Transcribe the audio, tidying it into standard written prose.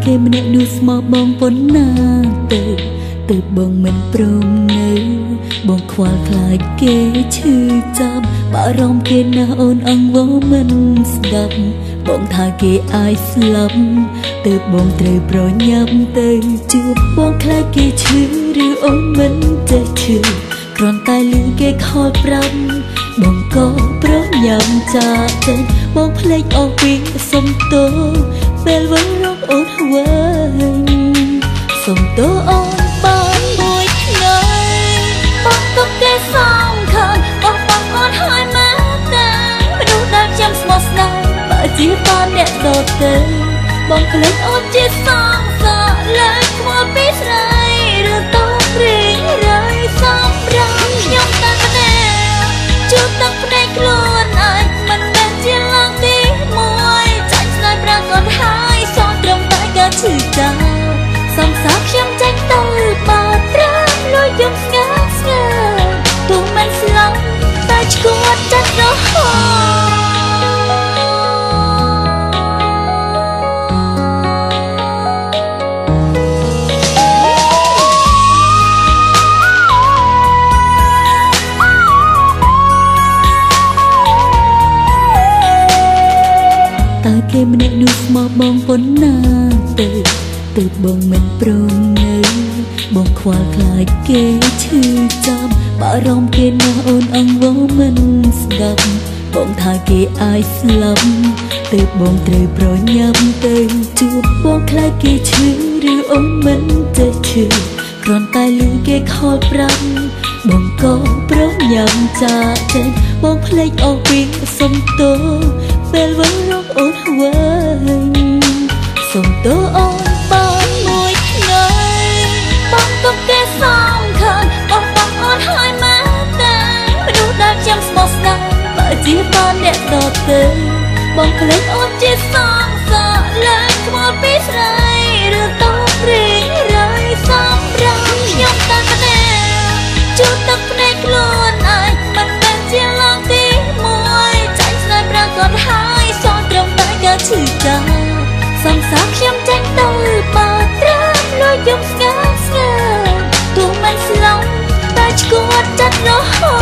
គេម្នាក់នោះស្មោះបងប៉ុណ្ណាទៅបងមិនព្រមនៅបងខ្វល់ខ្លាចគេឈឺចាប់បារម្ភគេណាស់អូនអង្វរមិនស្ដាប់បងថាគេអាចស្លាប់ទៅបងត្រូវប្រញាប់ទៅជួបបងខ្លាចគេឈឺឬអូនមិនចេះឈឺគ្រាន់តែលឺគេខលប្រាប់បងក៏ប្រញាប់ចាកទៅបងភ្លេចអស់ពីសុំទោពេលវេលារកអូនវិញសុំទោអូនបានមួយថ្ងៃបងក៏គេសងខានបងអូនហើយមកតែមនុស្សដែលចាំស្មោះស្នេហ៍បើជាបានអ្នកដទៃបងភ្លេចអូនជាសងសាលើខ្វល់ពីស្រីឬតោព្រីរៃសម្រាប់ខ្ញុំតែម្នាក់ជួបទឹកភ្នែកខ្លួនអាចមិនមែនជាឡើងទីមួយចាច់ស្នេហ៍ប្រាកដហើយសងត្រឹមតែការឈឺចាប់សំសាខ្ញុំចេញទៅបាត់ត្រាំលួចយំស្ងាត់ស្ងាត់ទោះមិនស្លាប់តែឈួតចិត្តរហូតតើគេម្នាក់នោះស្មោះបងប៉ុណ្ណាទៅបងមិនព្រមនៅបងខ្វល់ខ្លាចគេឈឺចាប់បារម្ភគេណាស់អូនអង្វរមិនស្ដាប់បងថាគេអាចស្លាប់ទៅបងត្រូវប្រញាប់ទៅជួបបងខ្លាចគេឈឺឬអូនមិនចេះឈឺគ្រាន់តែលឺគេខលប្រាប់បងក៏ប្រញាប់ចាកចេញបងភ្លេចអស់ពីសុំទោពេលវេលារកអូនវិញសុំទោអូនបានមួយថ្ងៃបងក៏គេសងខានបងអូនហើយមកតែមនុស្សដែលចាំស្មោះស្នេហ៍បើជាបានអ្នកដទៃបងភ្លេចអូនជាសងសាលើខ្វល់ពីស្រីឬតោព្រីរៃសម្រាប់ខ្ញុំតែម្នាក់ជួបទឹកភ្នែកខ្លួនអាចមិនមែនជាឡើងទីមួយចាច់ស្នេហ៍ប្រាកដហើយសងត្រឹមតែការឈឺចាប់សំសាខ្ញុំចេញទៅបាត់ត្រាំលួចយំស្ងាត់ស្ងាត់ទោះមិនស្លាប់តែឈួតចិត្តរហូត